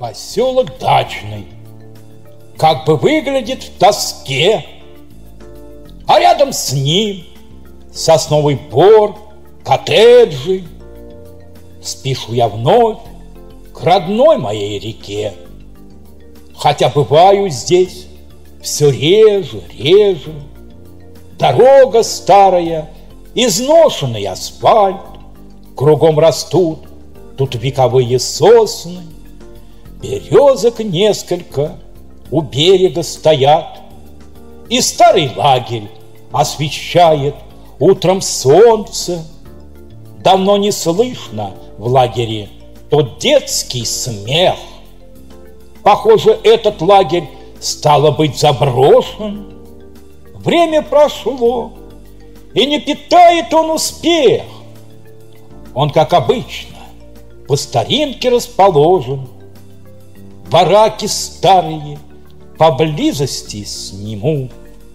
Поселок Дачный как бы выглядит в тоске, а рядом с ним сосновый бор, коттеджи. Спешу я вновь к родной моей реке, хотя бываю здесь все реже. Дорога старая, изношенный асфальт, кругом растут тут вековые сосны, березок несколько у берега стоят, и старый лагерь освещает утром солнце. Давно не слышно в лагере тот детский смех. Похоже, этот лагерь, стало быть, заброшен. Время прошло, и не питает он успех. Он, как обычно, по старинке расположен. Бараки старые поблизости сниму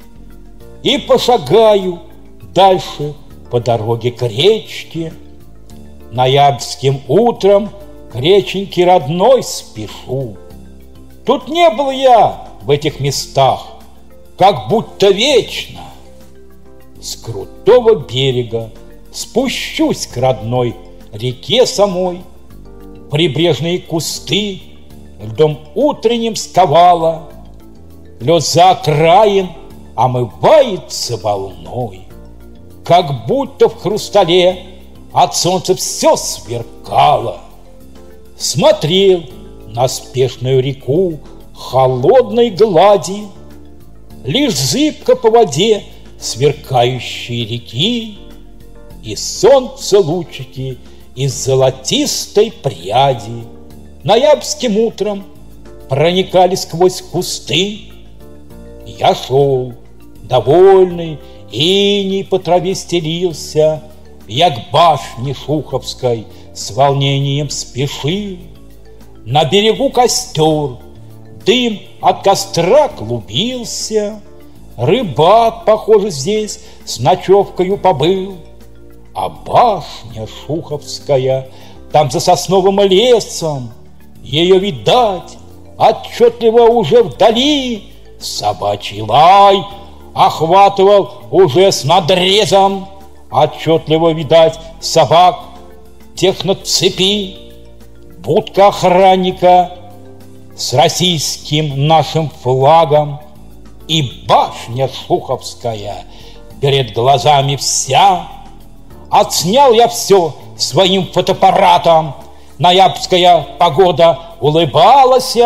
и пошагаю дальше по дороге к речке. Ноябрьским утром к реченьке родной спешу. Тут не был я в этих местах, как будто вечно. С крутого берега спущусь к родной реке самой. Прибрежные кусты льдом утренним сковало, лед за окраин омывается волной, как будто в хрустале от солнца все сверкало. Смотрел на спешную реку холодной глади, лишь зыбко по воде сверкающие реки, и солнце лучики из золотистой пряди ноябрьским утром проникали сквозь кусты. Я шел, довольный, иней по траве стелился, я к башне Шуховской с волнением спешил. На берегу костер, дым от костра клубился, рыбак, похоже, здесь с ночевкою побыл. А башня Шуховская там за сосновым лесом, ее видать отчетливо уже вдали. Собачий лай охватывал уже с надрезом, отчетливо видать собак тех на цепи. Будка охранника с российским нашим флагом, и башня Шуховская перед глазами вся. Отснял я все своим фотоаппаратом, ноябрьская погода улыбалась.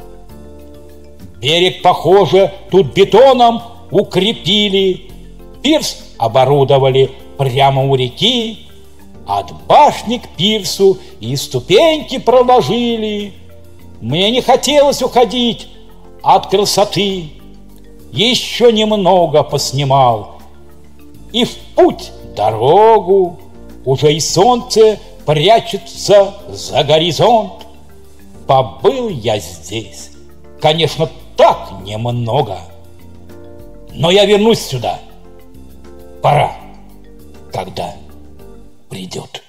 Берег, похоже, тут бетоном укрепили, пирс оборудовали прямо у реки, от башни к пирсу и ступеньки проложили. Мне не хотелось уходить от красоты, еще немного поснимал, и в путь дорогу. Уже и солнце прячется за горизонт. Побыл я здесь, конечно, так немного, но я вернусь сюда. Пора, когда придет.